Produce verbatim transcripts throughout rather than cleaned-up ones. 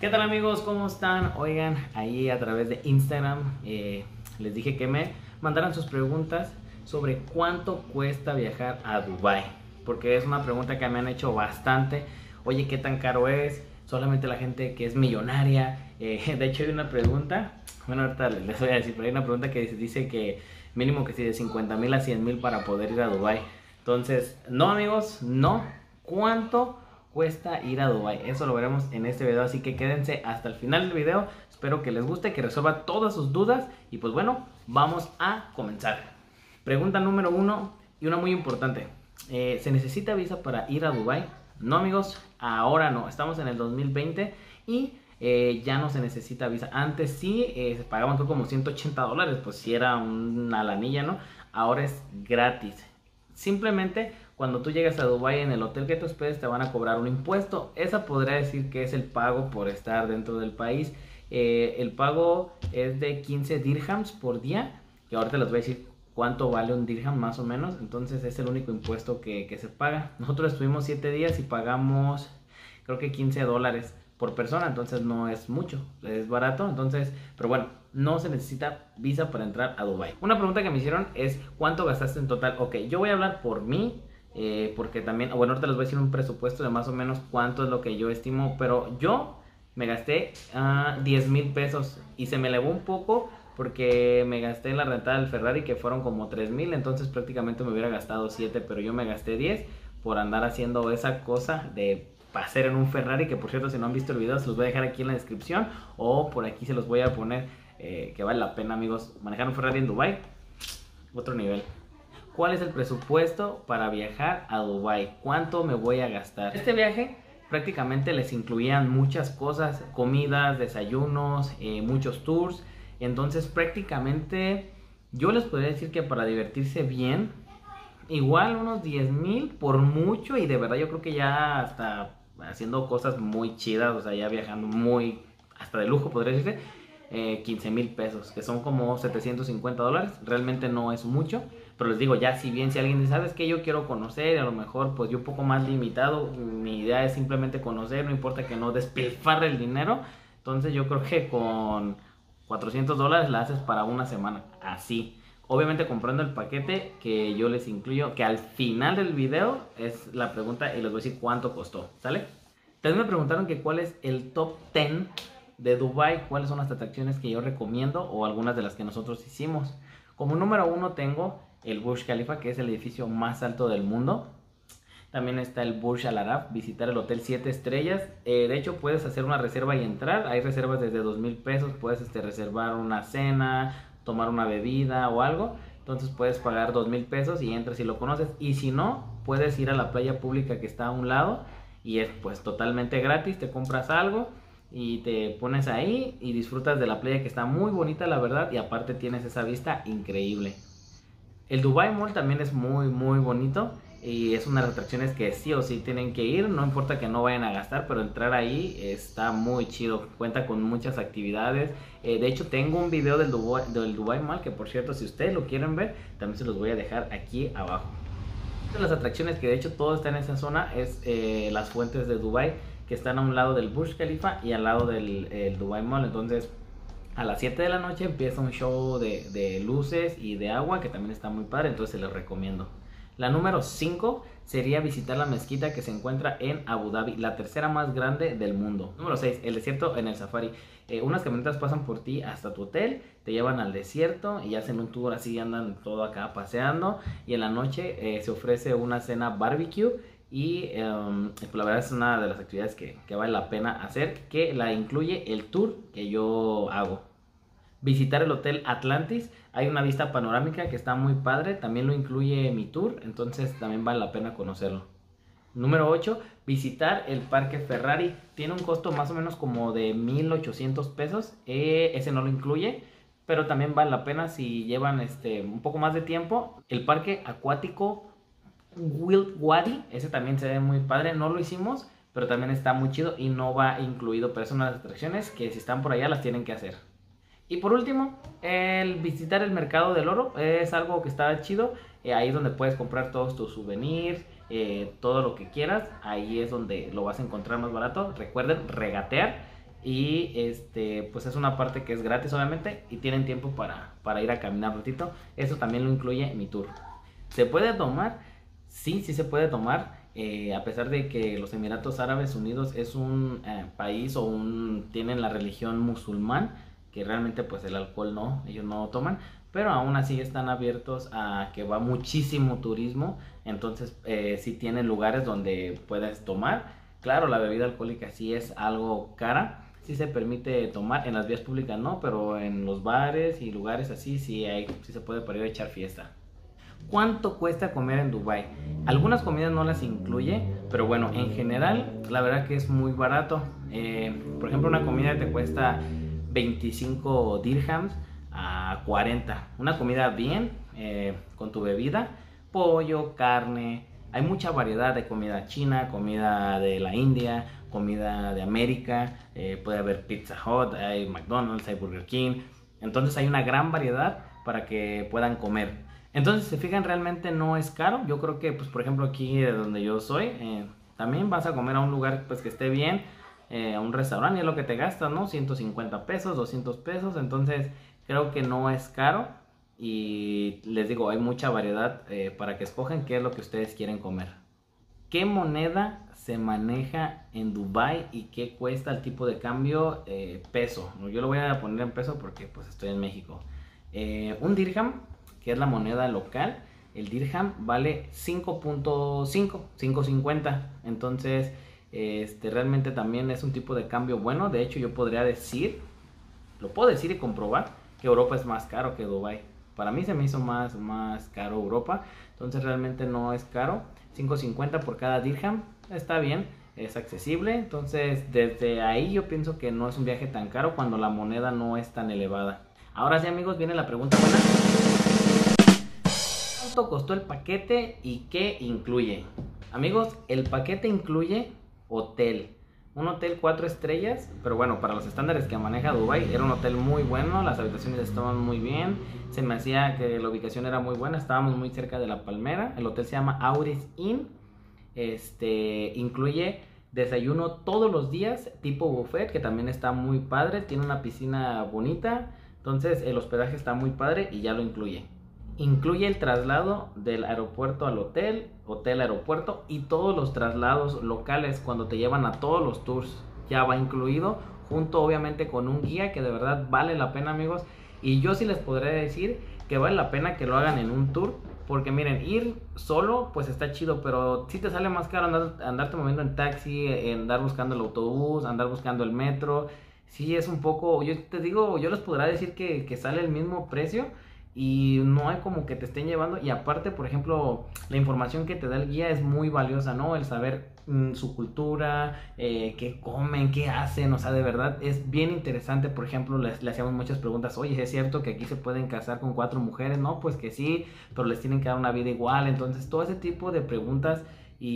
¿Qué tal amigos? ¿Cómo están? Oigan, ahí a través de Instagram eh, les dije que me mandaran sus preguntas sobre cuánto cuesta viajar a Dubái, porque es una pregunta que me han hecho bastante. Oye, ¿qué tan caro es? Solamente la gente que es millonaria. Eh, de hecho hay una pregunta, bueno, ahorita les voy a decir, pero hay una pregunta que dice, dice que mínimo que sí de cincuenta mil a cien mil para poder ir a Dubái. Entonces, no amigos, no. ¿Cuánto cuesta ir a Dubái? Eso lo veremos en este video, así que quédense hasta el final del video. Espero que les guste, que resuelva todas sus dudas. Y pues bueno, vamos a comenzar. Pregunta número uno y una muy importante. Eh, ¿Se necesita visa para ir a Dubái? No amigos, ahora no. Estamos en el dos mil veinte y eh, ya no se necesita visa. Antes sí, eh, se pagaban como ciento ochenta dólares, pues si era una lanilla, ¿no? Ahora es gratis. Simplemente cuando tú llegas a Dubái, en el hotel que te hospedes te van a cobrar un impuesto. Esa podría decir que es el pago por estar dentro del país. Eh, el pago es de quince dirhams por día, que ahorita les voy a decir cuánto vale un dirham más o menos. Entonces es el único impuesto que, que se paga. Nosotros estuvimos siete días y pagamos creo que quince dólares por persona, entonces no es mucho, es barato. Entonces, pero bueno, no se necesita visa para entrar a Dubái. Una pregunta que me hicieron es ¿cuánto gastaste en total? Ok, yo voy a hablar por mí, eh, porque también, bueno, ahorita les voy a decir un presupuesto de más o menos cuánto es lo que yo estimo, pero yo me gasté uh, diez mil pesos y se me elevó un poco porque me gasté en la rentada del Ferrari, que fueron como tres mil, entonces prácticamente me hubiera gastado siete, pero yo me gasté diez por andar haciendo esa cosa de hacer en un Ferrari, que por cierto, si no han visto el video se los voy a dejar aquí en la descripción o por aquí se los voy a poner, eh, que vale la pena amigos, manejar un Ferrari en Dubái, otro nivel. ¿Cuál es el presupuesto para viajar a Dubái? ¿Cuánto me voy a gastar? Este viaje prácticamente les incluían muchas cosas, comidas, desayunos, eh, muchos tours. Entonces prácticamente yo les podría decir que para divertirse bien, igual unos diez mil por mucho, y de verdad yo creo que ya hasta haciendo cosas muy chidas, o sea ya viajando muy, hasta de lujo podría decirse, eh, quince mil pesos, que son como setecientos cincuenta dólares, realmente no es mucho. Pero les digo, ya si bien si alguien dice, ¿sabes qué? Yo quiero conocer, a lo mejor pues yo un poco más limitado, mi idea es simplemente conocer, no importa que no despilfarre el dinero. Entonces yo creo que con cuatrocientos dólares la haces para una semana, así. Obviamente comprando el paquete que yo les incluyo, que al final del video es la pregunta y les voy a decir cuánto costó, ¿sale? También me preguntaron que cuál es el top diez de Dubái, cuáles son las atracciones que yo recomiendo o algunas de las que nosotros hicimos. Como número uno tengo el Burj Khalifa, que es el edificio más alto del mundo. También está el Burj Al Arab, visitar el hotel siete estrellas. Eh, de hecho, puedes hacer una reserva y entrar. Hay reservas desde dos mil pesos. Puedes este, reservar una cena, tomar una bebida o algo. Entonces puedes pagar dos mil pesos y entras si lo conoces. Y si no, puedes ir a la playa pública que está a un lado y es pues totalmente gratis. Te compras algo y te pones ahí y disfrutas de la playa, que está muy bonita la verdad, y aparte tienes esa vista increíble. El Dubai Mall también es muy muy bonito y es una de las atracciones que sí o sí tienen que ir, no importa que no vayan a gastar, pero entrar ahí está muy chido, cuenta con muchas actividades. Eh, de hecho tengo un video del Dubai, del Dubai Mall, que por cierto si ustedes lo quieren ver también se los voy a dejar aquí abajo. Una de las atracciones que de hecho todo está en esa zona es eh, las fuentes de Dubai, que están a un lado del Burj Khalifa y al lado del el Dubai Mall. Entonces a las siete de la noche empieza un show de, de luces y de agua que también está muy padre, entonces se los recomiendo. La número cinco sería visitar la mezquita que se encuentra en Abu Dhabi, la tercera más grande del mundo. Número seis, el desierto en el safari. Eh, unas camionetas pasan por ti hasta tu hotel, te llevan al desierto y hacen un tour así, andan todo acá paseando. Y en la noche eh, se ofrece una cena barbecue. Y um, pues la verdad es una de las actividades que, que vale la pena hacer, que la incluye el tour que yo hago. Visitar el Hotel Atlantis, hay una vista panorámica que está muy padre, también lo incluye mi tour, entonces también vale la pena conocerlo. Número ocho, visitar el Parque Ferrari, tiene un costo más o menos como de mil ochocientos pesos, eh, ese no lo incluye, pero también vale la pena si llevan este, un poco más de tiempo. El parque acuático Wild Wadi, ese también se ve muy padre, no lo hicimos, pero también está muy chido y no va incluido, pero es una de las atracciones que si están por allá las tienen que hacer. Y por último, el visitar el mercado del oro es algo que está chido, eh, ahí es donde puedes comprar todos tus souvenirs, eh, todo lo que quieras, ahí es donde lo vas a encontrar más barato. Recuerden regatear Y este, pues es una parte que es gratis obviamente y tienen tiempo para, para ir a caminar un ratito. Eso también lo incluye mi tour. ¿Se puede tomar? Sí, sí se puede tomar. Eh, a pesar de que los Emiratos Árabes Unidos es un eh, país o un, tienen la religión musulmán, que realmente pues el alcohol no, ellos no toman, pero aún así están abiertos a que va muchísimo turismo, entonces eh, sí tienen lugares donde puedes tomar. Claro, la bebida alcohólica sí es algo cara, sí se permite tomar, en las vías públicas no, pero en los bares y lugares así sí, hay, sí se puede para ir a echar fiesta. ¿Cuánto cuesta comer en Dubái? Algunas comidas no las incluye, pero bueno, en general la verdad que es muy barato. Eh, por ejemplo, una comida te cuesta veinticinco dirhams a cuarenta. Una comida bien, eh, con tu bebida, pollo, carne. Hay mucha variedad de comida china, comida de la India, comida de América. Eh, puede haber Pizza Hut, hay McDonald's, hay Burger King. Entonces hay una gran variedad para que puedan comer. Entonces, si se fijan, realmente no es caro. Yo creo que, pues, por ejemplo, aquí de donde yo soy, eh, también vas a comer a un lugar pues que esté bien, eh, a un restaurante, y es lo que te gastas, ¿no? ciento cincuenta pesos, doscientos pesos. Entonces, creo que no es caro. Y les digo, hay mucha variedad eh, para que escojan qué es lo que ustedes quieren comer. ¿Qué moneda se maneja en Dubái y qué cuesta el tipo de cambio? Eh, peso. Yo lo voy a poner en peso porque pues estoy en México. Eh, un dirham, que es la moneda local, el dirham vale cinco punto cinco, cinco cincuenta. Entonces, este, realmente también es un tipo de cambio bueno. De hecho, yo podría decir, lo puedo decir y comprobar, que Europa es más caro que Dubái. Para mí se me hizo más, más caro Europa. Entonces, realmente no es caro. cinco cincuenta por cada dirham. Está bien, es accesible. Entonces, desde ahí yo pienso que no es un viaje tan caro cuando la moneda no es tan elevada. Ahora sí, amigos, viene la pregunta buena. ¿Cuánto costó el paquete y qué incluye? Amigos, el paquete incluye hotel. Un hotel cuatro estrellas, pero bueno, para los estándares que maneja Dubai, era un hotel muy bueno, las habitaciones estaban muy bien, se me hacía que la ubicación era muy buena, estábamos muy cerca de la Palmera. El hotel se llama Auris Inn. Este, incluye desayuno todos los días, tipo buffet, que también está muy padre, tiene una piscina bonita. Entonces el hospedaje está muy padre y ya lo incluye. Incluye el traslado del aeropuerto al hotel, hotel aeropuerto, y todos los traslados locales cuando te llevan a todos los tours. Ya va incluido, junto obviamente con un guía que de verdad vale la pena, amigos. Y yo sí les podré decir que vale la pena que lo hagan en un tour. Porque miren, ir solo pues está chido, pero sí te sale más caro andar, andarte moviendo en taxi, andar buscando el autobús, andar buscando el metro. Sí es un poco, yo te digo, yo les podré decir que, que sale el mismo precio y no hay como que te estén llevando. Y aparte, por ejemplo, la información que te da el guía es muy valiosa, ¿no? El saber mmm, su cultura, eh, qué comen, qué hacen, o sea, de verdad es bien interesante. Por ejemplo, le, le hacíamos muchas preguntas. Oye, ¿es cierto que aquí se pueden casar con cuatro mujeres? No, pues que sí, pero les tienen que dar una vida igual. Entonces, todo ese tipo de preguntas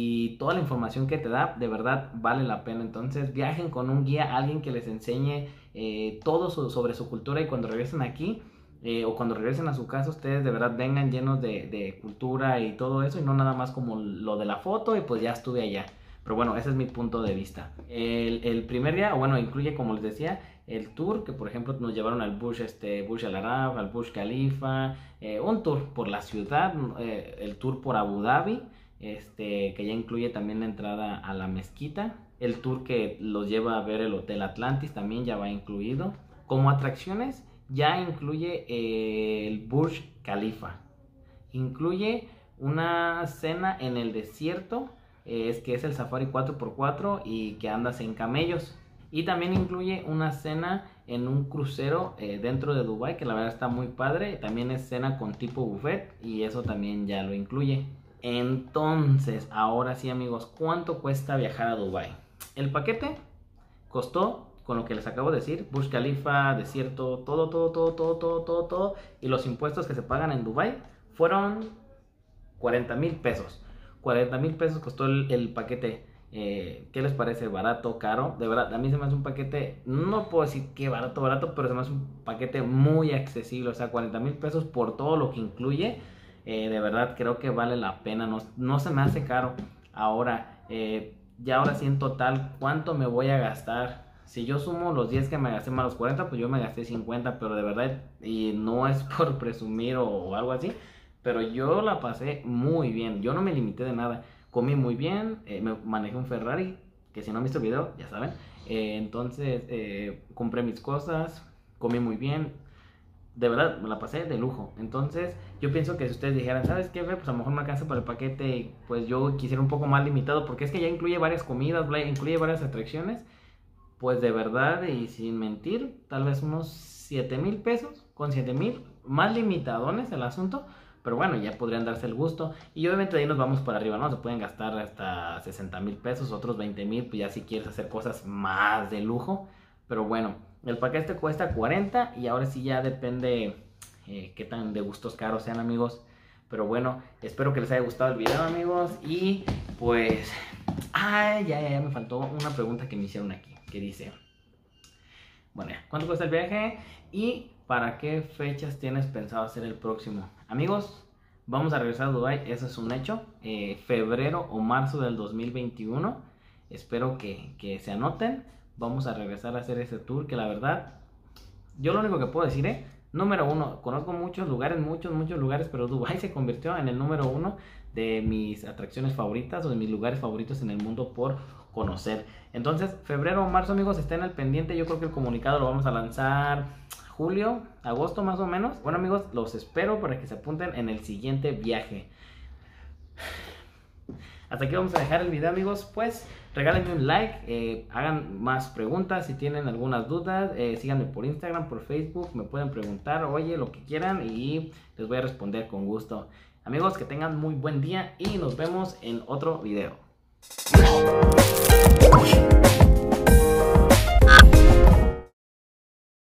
y toda la información que te da, de verdad vale la pena. Entonces, viajen con un guía, alguien que les enseñe eh, todo su, sobre su cultura, y cuando regresen aquí, Eh, o cuando regresen a su casa, ustedes de verdad vengan llenos de, de cultura y todo eso, y no nada más como lo de la foto y pues ya estuve allá. Pero bueno, ese es mi punto de vista. El, el primer día, bueno, incluye, como les decía, el tour, que por ejemplo nos llevaron al Burj, este, Burj Al Arab, al Burj Khalifa, eh, un tour por la ciudad, eh, el tour por Abu Dhabi, este, que ya incluye también la entrada a la mezquita, el tour que los lleva a ver el Hotel Atlantis también ya va incluido. Como atracciones, ya incluye eh, el Burj Khalifa. Incluye una cena en el desierto, eh, es que es el Safari cuatro por cuatro y que andas en camellos. Y también incluye una cena en un crucero eh, dentro de Dubái, que la verdad está muy padre. También es cena con tipo buffet y eso también ya lo incluye. Entonces, ahora sí, amigos, ¿cuánto cuesta viajar a Dubái? El paquete costó, con lo que les acabo de decir, Burj Khalifa, desierto, todo, todo, todo, todo, todo, todo, todo, y los impuestos que se pagan en Dubái, fueron cuarenta mil pesos. cuarenta mil pesos costó el, el paquete. Eh, ¿Qué les parece? ¿Barato? ¿Caro? De verdad, a mí se me hace un paquete, no puedo decir que barato, barato, pero se me hace un paquete muy accesible. O sea, cuarenta mil pesos por todo lo que incluye. Eh, de verdad, creo que vale la pena. No, no se me hace caro. Ahora, eh, ya ahora sí en total, ¿cuánto me voy a gastar Si yo sumo los diez que me gasté más los cuarenta, pues yo me gasté cincuenta, pero de verdad, y no es por presumir o, o algo así, pero yo la pasé muy bien, yo no me limité de nada, comí muy bien, eh, me manejé un Ferrari, que si no han visto el video, ya saben, eh, entonces eh, compré mis cosas, comí muy bien, de verdad, me la pasé de lujo. Entonces, yo pienso que si ustedes dijeran, ¿sabes qué, ve? Pues a lo mejor me alcanza para el paquete, pues yo quisiera un poco más limitado, porque es que ya incluye varias comidas, incluye varias atracciones, pues de verdad y sin mentir, tal vez unos siete mil pesos, con siete mil, más limitadones el asunto, pero bueno, ya podrían darse el gusto, y obviamente de ahí nos vamos para arriba, ¿no? Se pueden gastar hasta sesenta mil pesos, otros veinte mil, pues ya si quieres hacer cosas más de lujo, pero bueno. El paquete cuesta cuarenta y ahora sí ya depende eh, qué tan de gustos caros sean, amigos. Pero bueno, espero que les haya gustado el video, amigos. Y pues... Ay, ya, ya, ya me faltó una pregunta que me hicieron aquí. Que dice... Bueno, ya, ¿cuánto cuesta el viaje? ¿Y para qué fechas tienes pensado hacer el próximo? Amigos, vamos a regresar a Dubái, eso es un hecho. Eh, febrero o marzo del dos mil veintiuno. Espero que, que se anoten. Vamos a regresar a hacer ese tour que la verdad, yo lo único que puedo decir es, número uno, conozco muchos lugares, muchos, muchos lugares, pero Dubái se convirtió en el número uno de mis atracciones favoritas o de mis lugares favoritos en el mundo por conocer. Entonces, febrero o marzo, amigos, estén al pendiente. Yo creo que el comunicado lo vamos a lanzar julio, agosto más o menos. Bueno, amigos, los espero para que se apunten en el siguiente viaje. Hasta aquí vamos a dejar el video, amigos. Pues regálenme un like, eh, hagan más preguntas si tienen algunas dudas, eh, síganme por Instagram, por Facebook, me pueden preguntar, oye, lo que quieran y les voy a responder con gusto. Amigos, que tengan muy buen día y nos vemos en otro video.